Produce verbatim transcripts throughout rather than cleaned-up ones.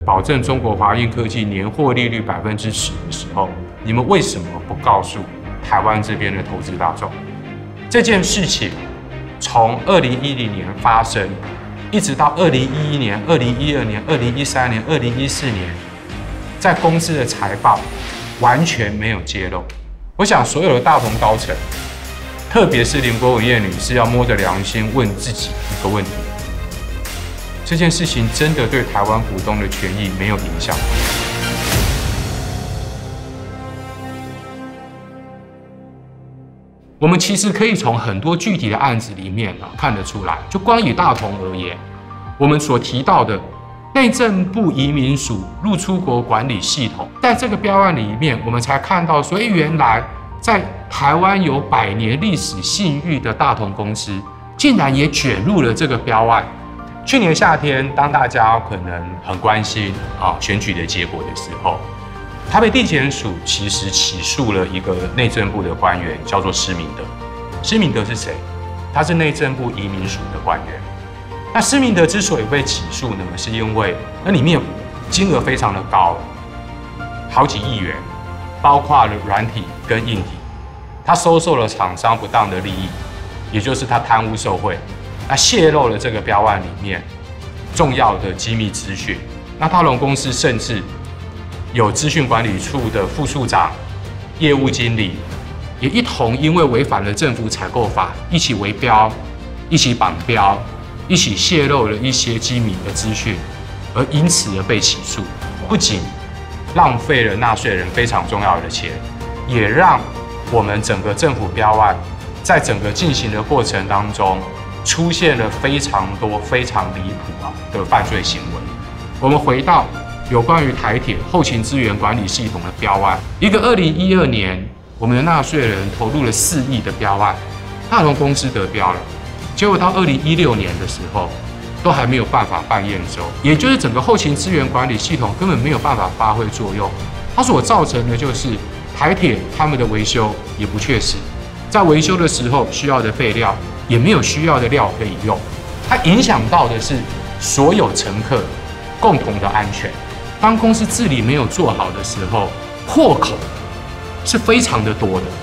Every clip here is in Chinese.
保证中国华映科技年获利率百分之十的时候，你们为什么不告诉台湾这边的投资大众？这件事情从二零一零年发生，一直到二零一一年、二零一二年、二零一三年、二零一四年，在公司的财报完全没有揭露。我想所有的大同高层，特别是林国伟叶女士，要摸着良心问自己一个问题：这件事情真的对台湾股东的权益没有影响吗？我们其实可以从很多具体的案子里面啊看得出来，就光以大同而言，我们所提到的内政部移民署入出国管理系统，在这个标案里面，我们才看到，所以原来在台湾有百年历史信誉的大同公司，竟然也卷入了这个标案。去年夏天，当大家可能很关心啊选举的结果的时候，台北地检署其实起诉了一个内政部的官员，叫做施明德。施明德是谁？他是内政部移民署的官员。那施明德之所以被起诉呢，是因为那里面金额非常的高，好几亿元，包括了软体跟硬体。他收受了厂商不当的利益，也就是他贪污受贿，那泄露了这个标案里面重要的机密资讯。那大同公司甚至有资讯管理处的副处长、业务经理，也一同因为违反了政府采购法，一起围标、一起绑标、一起泄露了一些机密的资讯，而因此而被起诉。不仅浪费了纳税人非常重要的钱，也让我们整个政府标案在整个进行的过程当中，出现了非常多非常离谱啊的犯罪行为。我们回到有关于台铁后勤资源管理系统的标案，一个二零一二年，我们的纳税人投入了四亿的标案，大同公司得标了，结果到二零一六年的时候，都还没有办法办验收，也就是整个后勤资源管理系统根本没有办法发挥作用。它所造成的就是台铁他们的维修也不确实，在维修的时候需要的备料也没有需要的料可以用，它影响到的是所有乘客共同的安全。当公司治理没有做好的时候，破口是非常的多的。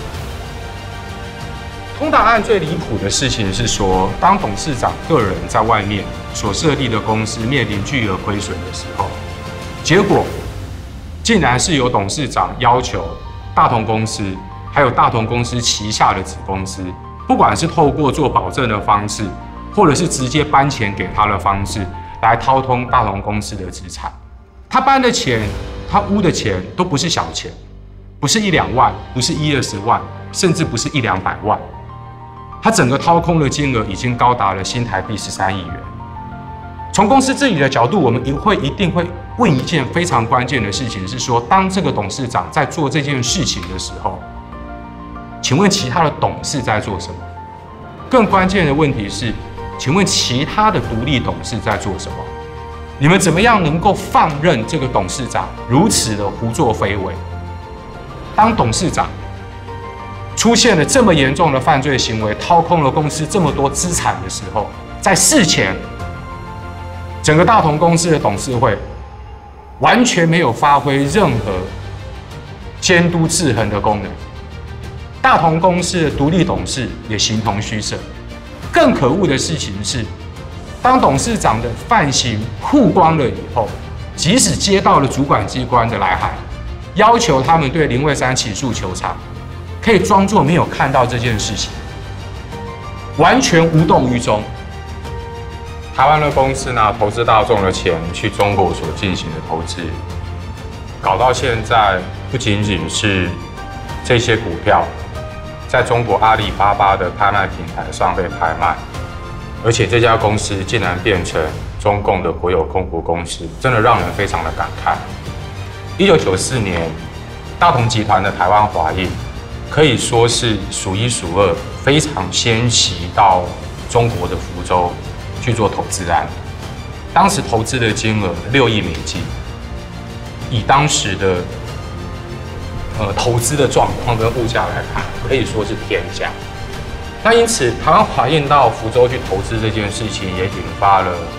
通达案最离谱的事情是说，当董事长个人在外面所设立的公司面临巨额亏损的时候，结果竟然是由董事长要求大同公司，还有大同公司旗下的子公司，不管是透过做保证的方式，或者是直接搬钱给他的方式，来掏空大同公司的资产。他搬的钱，他污的钱都不是小钱，不是一两万，不是一二十万，甚至不是一两百万。他整个掏空的金额已经高达了新台币十三亿元。从公司治理的角度，我们会一定会问一件非常关键的事情，是说，当这个董事长在做这件事情的时候，请问其他的董事在做什么？更关键的问题是，请问其他的独立董事在做什么？你们怎么样能够放任这个董事长如此的胡作非为？当董事长出现了这么严重的犯罪行为，掏空了公司这么多资产的时候，在事前，整个大同公司的董事会完全没有发挥任何监督制衡的功能，大同公司的独立董事也形同虚设。更可恶的事情是，当董事长的犯行曝光了以后，即使接到了主管机关的来函，要求他们对林蔚山起诉求偿，可以装作没有看到这件事情，完全无动于衷。台湾的公司拿投资大众的钱去中国所进行的投资，搞到现在，不仅仅是这些股票在中国阿里巴巴的拍卖平台上被拍卖，而且这家公司竟然变成中共的国有控股公司，真的让人非常的感慨。一九九四年，大同集团的台湾华映可以说是数一数二，非常先期到中国的福州去做投资案。当时投资的金额六亿美金，以当时的呃投资的状况跟物价来看，可以说是天价。那因此，台湾华映到福州去投资这件事情，也引发了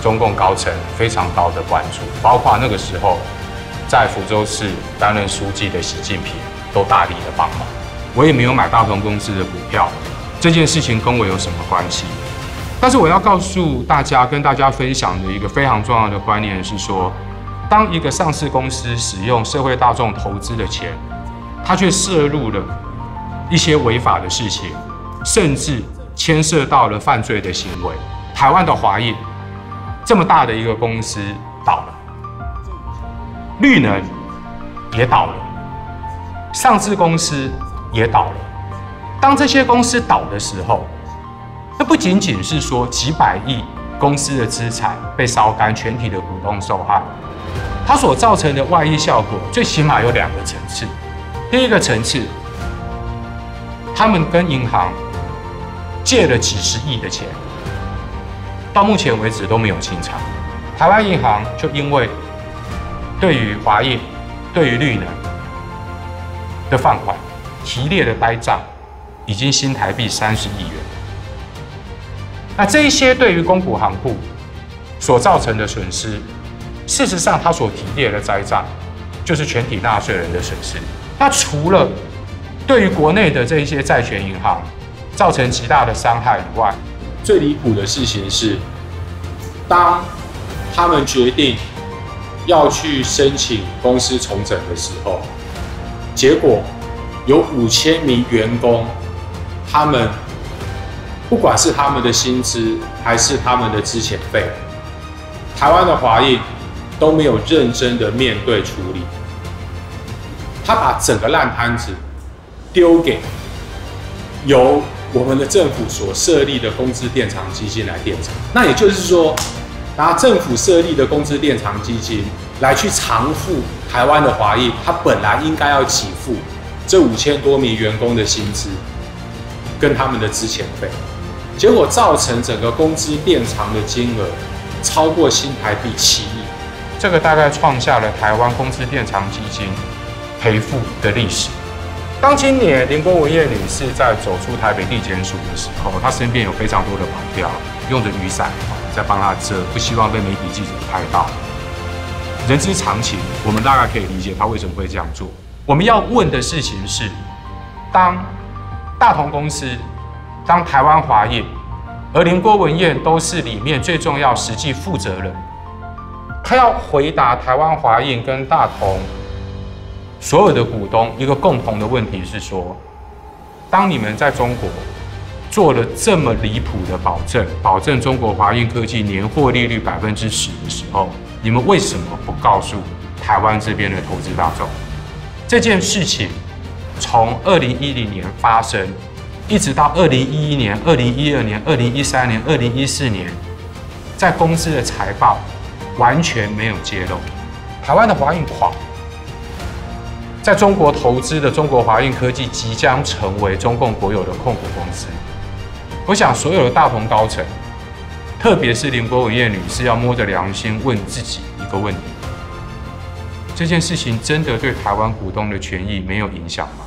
中共高层非常高的关注，包括那个时候在福州市担任书记的习近平都大力的帮忙。我也没有买大同公司的股票，这件事情跟我有什么关系？但是我要告诉大家，跟大家分享的一个非常重要的观念是说，当一个上市公司使用社会大众投资的钱，它却涉入了一些违法的事情，甚至牵涉到了犯罪的行为。台湾的华映这么大的一个公司倒了，绿能也倒了，上市公司也倒了。当这些公司倒的时候，那不仅仅是说几百亿公司的资产被烧干，全体的股东受害，它所造成的外溢效果，最起码有两个层次。第一个层次，他们跟银行借了几十亿的钱，到目前为止都没有清偿。台湾银行就因为对于华映、对于绿能的放款提列的呆账，已经新台币三十亿元。那这一些对于公股行库所造成的损失，事实上它所提列的呆账，就是全体纳税人的损失。那除了对于国内的这一些债权银行造成极大的伤害以外，最离谱的事情是，当他们决定要去申请公司重整的时候，结果有五千名员工，他们不管是他们的薪资还是他们的资遣费，台湾的华映都没有认真的面对处理，他把整个烂摊子丢给由我们的政府所设立的工资垫偿基金来垫偿。那也就是说，拿政府设立的工资垫偿基金来去偿付台湾的华映，他本来应该要给付这五千多名员工的薪资跟他们的资遣费，结果造成整个工资垫偿的金额超过新台币七亿，这个大概创下了台湾工资垫偿基金赔付的历史。当今年林郭文燕女士在走出台北地检署的时候，她身边有非常多的保镖，用着雨伞在帮她遮，不希望被媒体记者拍到。人之常情，我们大概可以理解她为什么会这样做。我们要问的事情是，当大同公司、当台湾华映，而林郭文燕都是里面最重要实际负责人，他要回答台湾华映跟大同所有的股东一个共同的问题是说，当你们在中国做了这么离谱的保证，保证中国华映科技年获利率百分之十的时候，你们为什么不告诉台湾这边的投资大众？这件事情从二零一零年发生，一直到二零一一年、二零一二年、二零一三年、二零一四年，在公司的财报完全没有揭露，台湾的华映垮。在中国投资的中国华映科技即将成为中共国有的控股公司。我想所有的大同高层，特别是林郭文燕女士，要摸着良心问自己一个问题：这件事情真的对台湾股东的权益没有影响吗？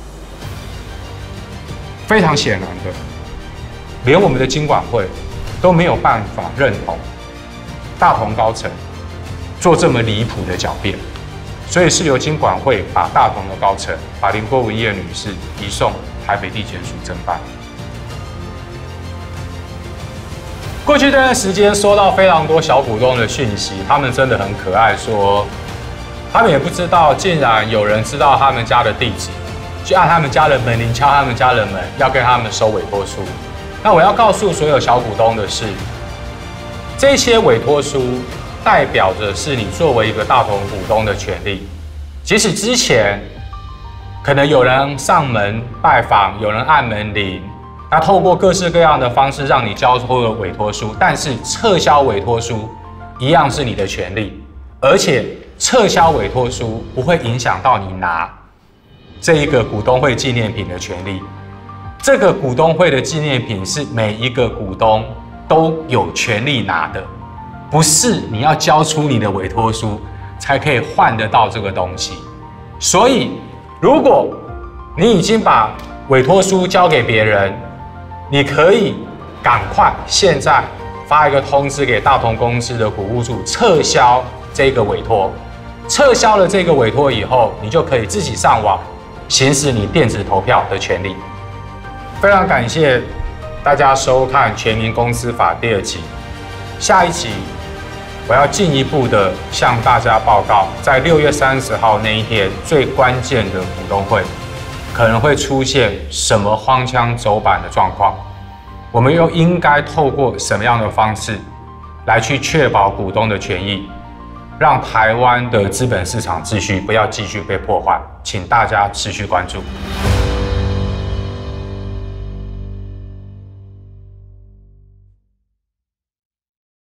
非常显然的，连我们的金管会都没有办法认同大同高层做这么离谱的狡辩。所以是由金管会把大同的高层，把林郭文燕女士移送台北地检署侦办。过去这段时间收到非常多小股东的讯息，他们真的很可爱，说他们也不知道，竟然有人知道他们家的地址，去按他们家的门铃，敲他们家的门，要跟他们收委托书。那我要告诉所有小股东的是，这些委托书代表着是你作为一个大同股东的权利，即使之前可能有人上门拜访，有人按门铃，他透过各式各样的方式让你交托了委托书，但是撤销委托书一样是你的权利，而且撤销委托书不会影响到你拿这一个股东会纪念品的权利。这个股东会的纪念品是每一个股东都有权利拿的。不是你要交出你的委托书才可以换得到这个东西，所以如果你已经把委托书交给别人，你可以赶快现在发一个通知给大同公司的股务处撤销这个委托。撤销了这个委托以后，你就可以自己上网行使你电子投票的权利。非常感谢大家收看《全民公司法》第二集。下一集我要进一步的向大家报告，在六月三十号那一天最关键的股东会，可能会出现什么荒腔走板的状况，我们又应该透过什么样的方式来去确保股东的权益，让台湾的资本市场秩序不要继续被破坏，请大家持续关注。